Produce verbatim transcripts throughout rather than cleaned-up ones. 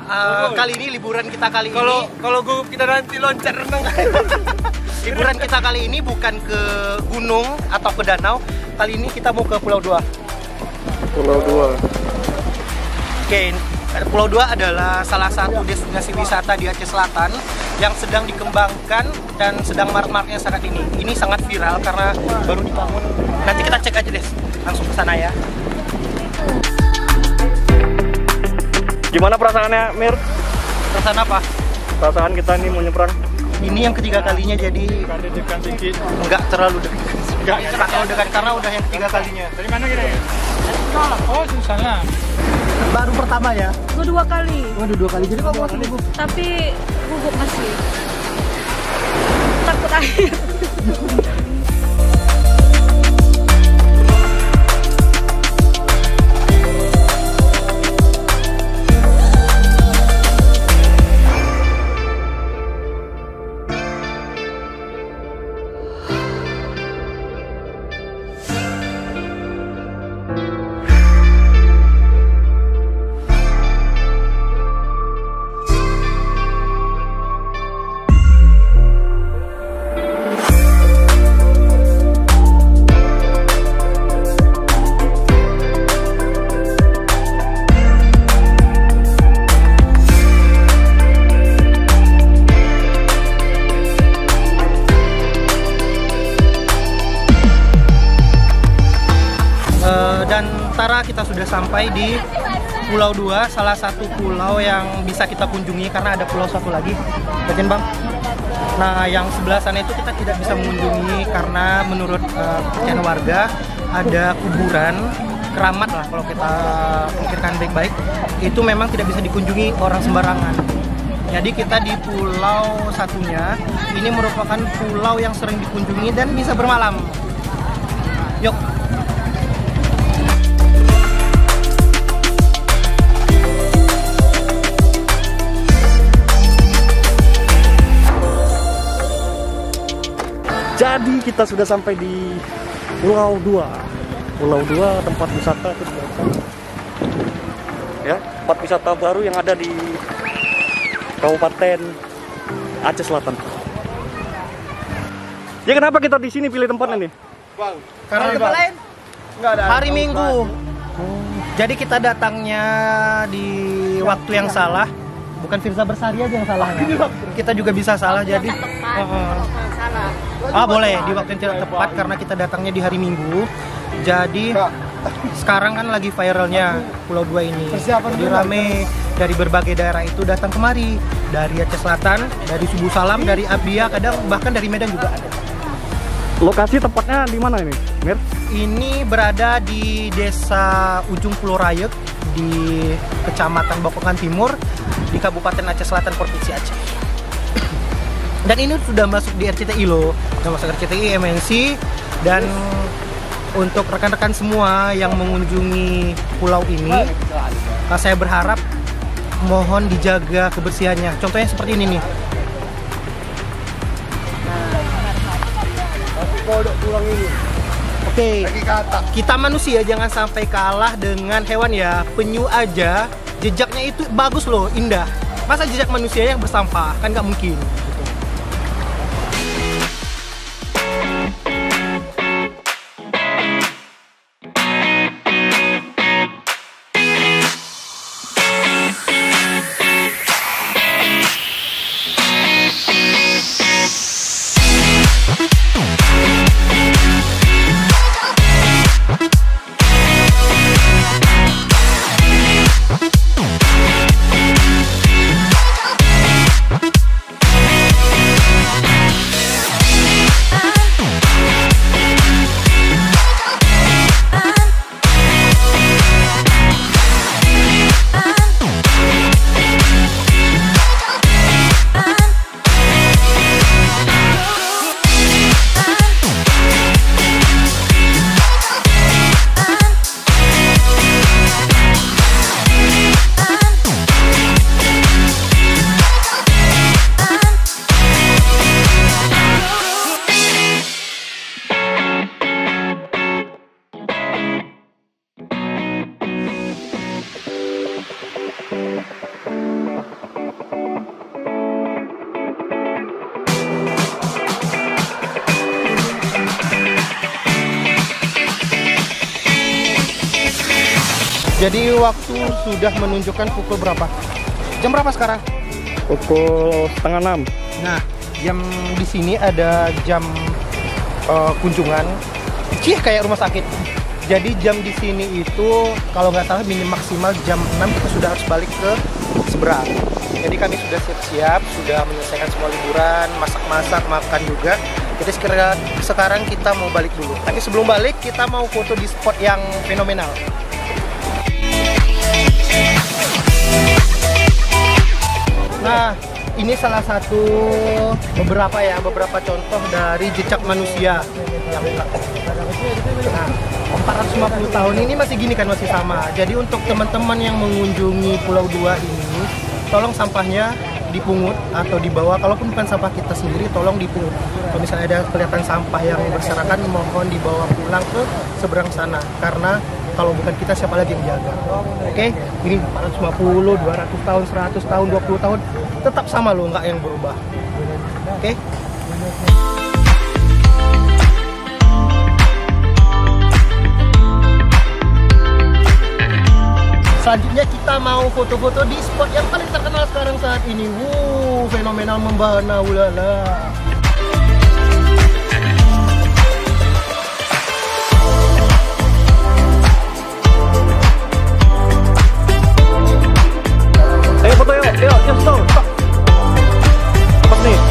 uh, kali ini liburan kita kali Kalau ini kalau gugup kita nanti loncat renang. liburan kita kali ini bukan ke gunung atau ke danau. Kali ini kita mau ke Pulau Dua. Pulau Dua. Oke, Pulau Dua adalah salah satu destinasi wisata di Aceh Selatan yang sedang dikembangkan dan sedang marak-maraknya saat ini. Ini sangat viral karena baru dibangun. Nanti kita cek aja deh, langsung ke sana ya. Gimana perasaannya, Mir? Perasaan apa? Perasaan kita nih mau nyebrang. Ini yang ketiga kalinya, jadi Dekat dikit. nggak terlalu dekat. Enggak. Nggak terlalu dekat karena udah yang ketiga kalinya. Dari mana kita ya? Oh, di sana. Baru pertama ya? Gue dua kali, Waduh, dua kali. Jadi kok mau gugup? tapi gugup masih. Takut air. Dan Tara, kita sudah sampai di Pulau Dua, salah satu pulau yang bisa kita kunjungi karena ada pulau satu lagi. Bagian Bang. Nah, yang sebelah sana itu kita tidak bisa mengunjungi karena menurut uh, kepercayaan warga ada kuburan keramat lah kalau kita pikirkan baik-baik. Itu memang tidak bisa dikunjungi orang sembarangan. Jadi kita di pulau satunya, ini merupakan pulau yang sering dikunjungi dan bisa bermalam. Yuk. Jadi kita sudah sampai di Pulau Dua. Pulau Dua tempat wisata itu ya, tempat wisata baru yang ada di Kabupaten Aceh Selatan. Ya, kenapa kita di sini pilih tempatnya nih? Bang, karena tempat lain nggak ada hari Minggu. Jadi kita datangnya di waktu yang salah. Bukan Firza Bersari aja yang salah ya. Kita juga bisa salah, jadi uh, ah boleh di waktu yang tidak tepat karena kita datangnya di hari Minggu. Jadi sekarang kan lagi viralnya Pulau Dua ini. Jadi rame dari berbagai daerah itu datang kemari, dari Aceh Selatan, dari Subuh Salam, dari Abia, kadang bahkan dari Medan juga ada. Lokasi tepatnya di mana ini, Mir? Ini berada di Desa Ujung Pulau Rayek di Kecamatan Bokongan Timur di Kabupaten Aceh Selatan, Provinsi Aceh. Dan ini sudah masuk di R C T I loh, sudah masuk R C T I, M N C. Dan untuk rekan-rekan semua yang mengunjungi pulau ini, saya berharap mohon dijaga kebersihannya. Contohnya seperti ini nih. Oke, kita manusia jangan sampai kalah dengan hewan ya. Penyu aja jejaknya itu bagus loh, indah. Masa jejak manusia yang bersampah? Kan nggak mungkin. Jadi waktu sudah menunjukkan pukul berapa? Jam berapa sekarang? Pukul setengah enam. Nah, jam di sini ada jam uh, kunjungan. Cih, kayak rumah sakit. Jadi jam di sini itu kalau nggak salah minim maksimal jam enam kita sudah harus balik ke seberang. Jadi kami sudah siap-siap, sudah menyelesaikan semua liburan, masak-masak, makan juga. Jadi sekira, sekarang kita mau balik dulu. Tapi sebelum balik kita mau foto di spot yang fenomenal. Nah, ini salah satu beberapa ya, beberapa contoh dari jejak manusia yang nah, empat ratus lima puluh tahun ini masih gini kan, masih sama. Jadi untuk teman-teman yang mengunjungi Pulau Dua ini, tolong sampahnya dipungut atau dibawa. Kalaupun bukan sampah kita sendiri, tolong dipungut. Kalau misalnya ada kelihatan sampah yang berserakan, mohon dibawa pulang ke seberang sana. Karena kalau bukan kita, siapa lagi yang jaga? Oke, ini empat ratus lima puluh, dua ratus tahun, seratus tahun, dua puluh tahun, tetap sama loh, nggak yang berubah. Oke? Selanjutnya kita mau foto-foto di spot yang paling terkenal sekarang saat ini. Wuh, fenomenal membahana, ulala. Ayo foto yuk, yuk, yuk, stop, stop. Pas nih.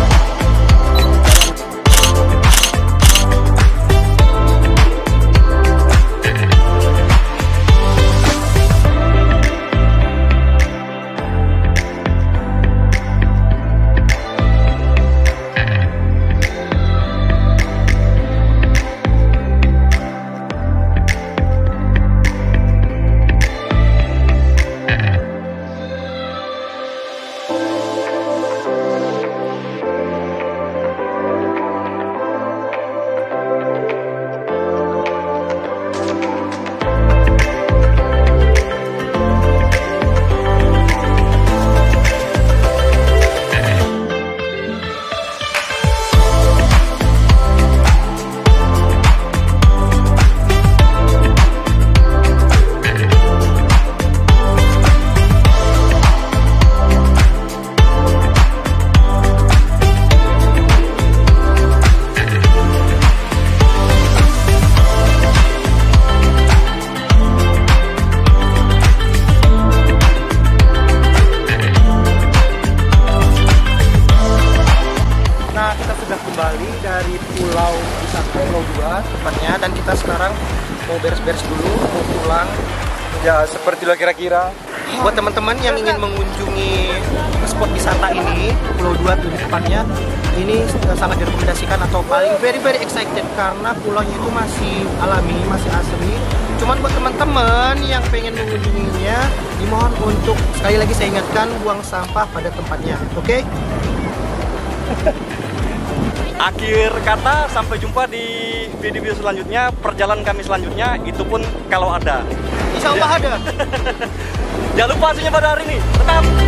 Kembali dari Pulau Wisata Pulau Dua tepatnya, dan kita sekarang mau beres-beres dulu, mau pulang. Ya, sepertilah kira-kira. Buat teman-teman yang ingin mengunjungi spot wisata ini, Pulau Dua lebih tepatnya, ini sangat direkomendasikan atau paling very very excited karena pulaunya itu masih alami, masih asli. Cuman buat teman-teman yang pengen mengunjunginya, dimohon untuk sekali lagi saya ingatkan, buang sampah pada tempatnya, oke? Okay? Akhir kata, sampai jumpa di video-video selanjutnya, perjalanan kami selanjutnya, itu pun kalau ada. Insya Allah ada. Jangan lupa hasilnya pada hari ini, tetap